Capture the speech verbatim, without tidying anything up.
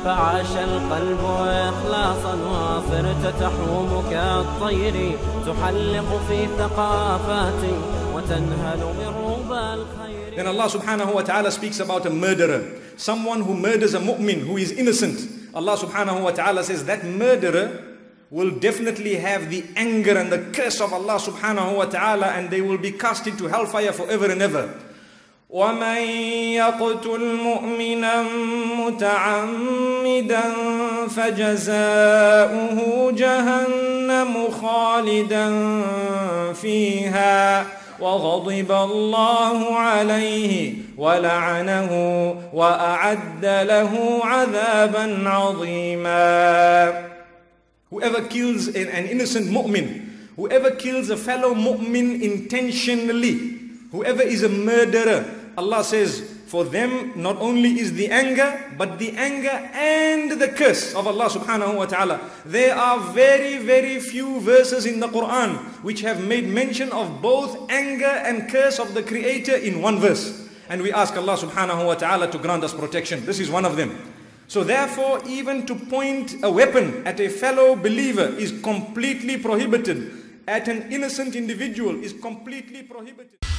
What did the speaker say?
فعاش القلب إخلاصا وصرت تحوم كالطير تحلق في ثقافات وتنهل من ربى الخير. Then Allah subhanahu wa ta'ala speaks about a murderer, someone who murders a mu'min who is innocent. Allah subhanahu wa ta'ala says that murderer will definitely have the anger and the curse of Allah subhanahu wa ta'ala, and they will be cast into hellfire forever and ever. وَمَنْ يَقْتُلْ مُؤْمِنًا مُتَعَمِّدًا فَجَزَاؤُهُ جَهَنَّمُ خَالِدًا فِيهَا وَغَضِبَ اللَّهُ عَلَيْهِ وَلَعَنَهُ وَأَعَدَّ لَهُ عَذَابًا عَظِيمًا. Whoever kills an, an innocent mu'min, whoever kills a fellow mu'min intentionally, whoever is a murderer, Allah says, for them not only is the anger, but the anger and the curse of Allah subhanahu wa ta'ala. There are very, very few verses in the Quran which have made mention of both anger and curse of the Creator in one verse. And we ask Allah subhanahu wa ta'ala to grant us protection. This is one of them. So therefore, even to point a weapon at a fellow believer is completely prohibited. At an innocent individual is completely prohibited.